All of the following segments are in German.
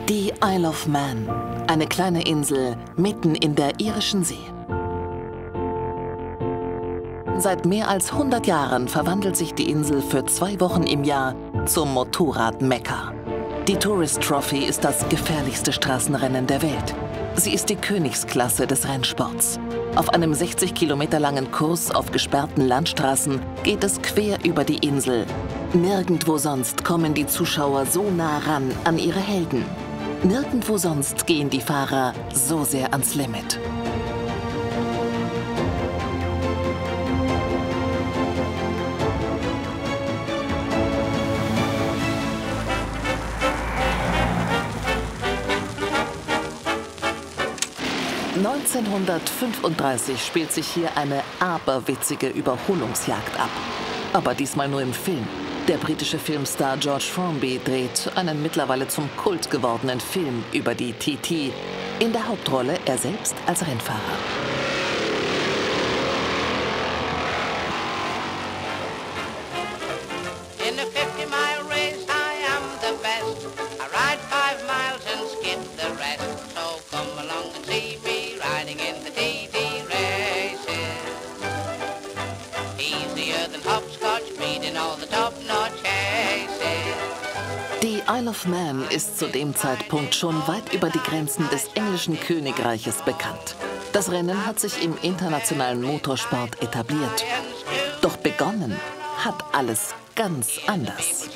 Die Isle of Man, eine kleine Insel mitten in der irischen See. Seit mehr als 100 Jahren verwandelt sich die Insel für 2 Wochen im Jahr zum Motorrad-Mekka. Die Tourist Trophy ist das gefährlichste Straßenrennen der Welt. Sie ist die Königsklasse des Rennsports. Auf einem 60 Kilometer langen Kurs auf gesperrten Landstraßen geht es quer über die Insel. Nirgendwo sonst kommen die Zuschauer so nah ran an ihre Helden. Nirgendwo sonst gehen die Fahrer so sehr ans Limit. (1935) spielt sich hier eine aberwitzige Überholungsjagd ab. Aber diesmal nur im Film. Der britische Filmstar George Formby dreht einen mittlerweile zum Kult gewordenen Film über die TT. In der Hauptrolle er selbst als Rennfahrer. Die Isle of Man ist zu dem Zeitpunkt schon weit über die Grenzen des englischen Königreiches bekannt. Das Rennen hat sich im internationalen Motorsport etabliert. Doch begonnen hat alles ganz anders.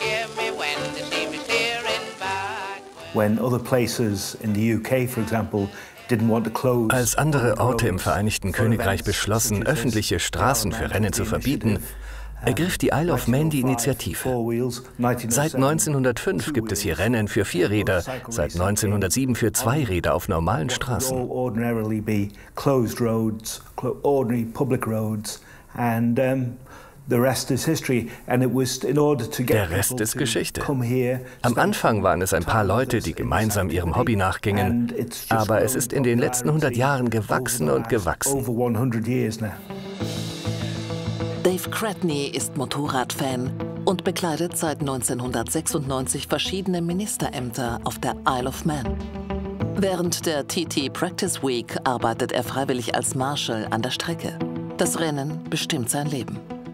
Als andere Orte im Vereinigten Königreich beschlossen, öffentliche Straßen für Rennen zu verbieten, ergriff die Isle of Man die Initiative. Seit 1905 gibt es hier Rennen für 4 Räder, seit 1907 für 2 Räder auf normalen Straßen. Der Rest ist Geschichte. Am Anfang waren es ein paar Leute, die gemeinsam ihrem Hobby nachgingen, aber es ist in den letzten 100 Jahren gewachsen und gewachsen. Dave Cratney ist Motorradfan und bekleidet seit 1996 verschiedene Ministerämter auf der Isle of Man. Während der TT Practice Week arbeitet er freiwillig als Marshal an der Strecke. Das Rennen bestimmt sein Leben.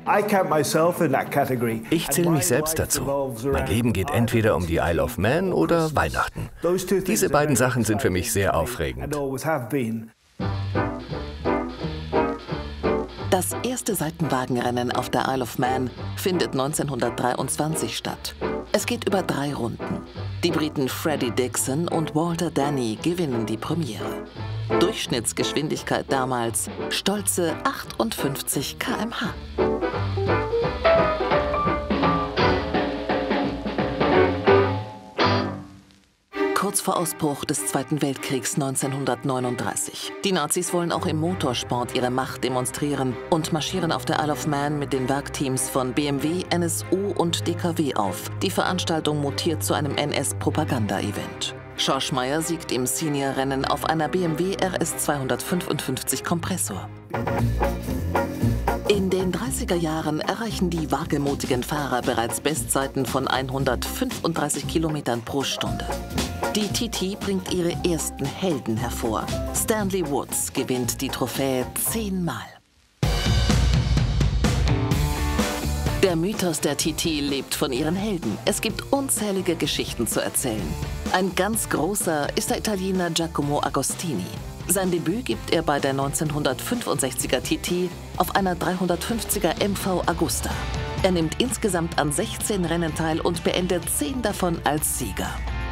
Ich zähle mich selbst dazu. Mein Leben geht entweder um die Isle of Man oder Weihnachten. Diese beiden Sachen sind für mich sehr aufregend. Das erste Seitenwagenrennen auf der Isle of Man findet 1923 statt. Es geht über 3 Runden. Die Briten Freddie Dixon und Walter Danny gewinnen die Premiere. Durchschnittsgeschwindigkeit damals stolze 58 km/h. Kurz vor Ausbruch des Zweiten Weltkriegs 1939. Die Nazis wollen auch im Motorsport ihre Macht demonstrieren und marschieren auf der Isle of Man mit den Werkteams von BMW, NSU und DKW auf. Die Veranstaltung mutiert zu einem NS-Propaganda-Event. Schorschmeier siegt im Senior-Rennen auf einer BMW RS 255 Kompressor. In den 30er Jahren erreichen die wagemutigen Fahrer bereits Bestzeiten von 135 Kilometern pro Stunde. Die TT bringt ihre ersten Helden hervor. Stanley Woods gewinnt die Trophäe 10-mal. Der Mythos der TT lebt von ihren Helden. Es gibt unzählige Geschichten zu erzählen. Ein ganz großer ist der Italiener Giacomo Agostini. Sein Debüt gibt er bei der 1965er TT auf einer 350er MV Agusta. Er nimmt insgesamt an 16 Rennen teil und beendet 10 davon als Sieger.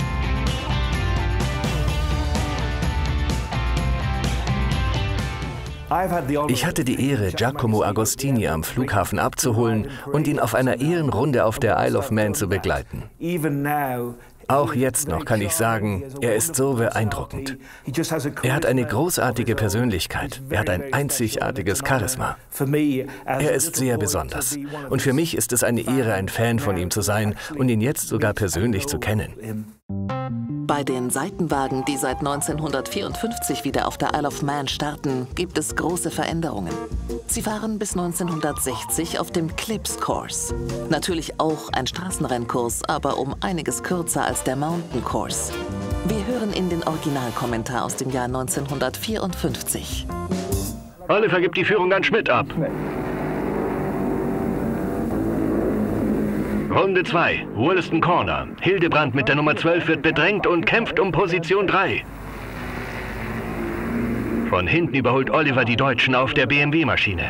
Ich hatte die Ehre, Giacomo Agostini am Flughafen abzuholen und ihn auf einer Ehrenrunde auf der Isle of Man zu begleiten. Auch jetzt noch kann ich sagen, er ist so beeindruckend. Er hat eine großartige Persönlichkeit. Er hat ein einzigartiges Charisma. Er ist sehr besonders. Und für mich ist es eine Ehre, ein Fan von ihm zu sein und ihn jetzt sogar persönlich zu kennen. Bei den Seitenwagen, die seit 1954 wieder auf der Isle of Man starten, gibt es große Veränderungen. Sie fahren bis 1960 auf dem Clips Course. Natürlich auch ein Straßenrennkurs, aber um einiges kürzer als der Mountain Course. Wir hören in den Originalkommentar aus dem Jahr 1954. Oliver gibt die Führung an Schmidt ab. Runde 2, Wollaston Corner. Hildebrand mit der Nummer 12 wird bedrängt und kämpft um Position 3. Von hinten überholt Oliver die Deutschen auf der BMW-Maschine.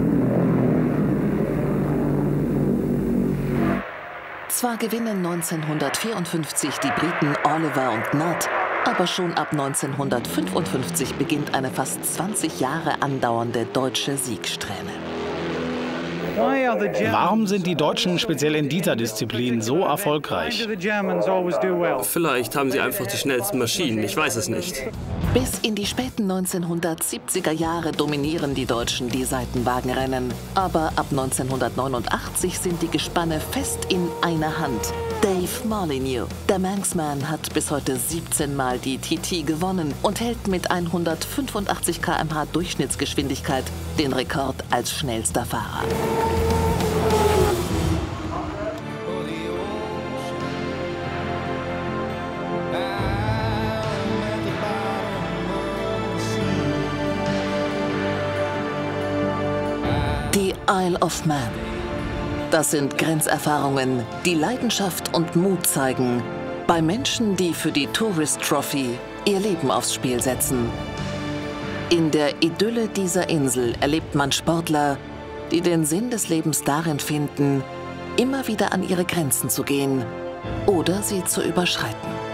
Zwar gewinnen 1954 die Briten Oliver und Nutt, aber schon ab 1955 beginnt eine fast 20 Jahre andauernde deutsche Siegsträhne. Warum sind die Deutschen speziell in dieser Disziplin so erfolgreich? Vielleicht haben sie einfach die schnellsten Maschinen, ich weiß es nicht. Bis in die späten 1970er Jahre dominieren die Deutschen die Seitenwagenrennen. Aber ab 1989 sind die Gespanne fest in einer Hand. Dave Molyneux, der Manxman, hat bis heute 17 Mal die TT gewonnen und hält mit 185 km/h Durchschnittsgeschwindigkeit den Rekord als schnellster Fahrer. Die Isle of Man. Das sind Grenzerfahrungen, die Leidenschaft und Mut zeigen bei Menschen, die für die Tourist Trophy ihr Leben aufs Spiel setzen. In der Idylle dieser Insel erlebt man Sportler, die den Sinn des Lebens darin finden, immer wieder an ihre Grenzen zu gehen oder sie zu überschreiten.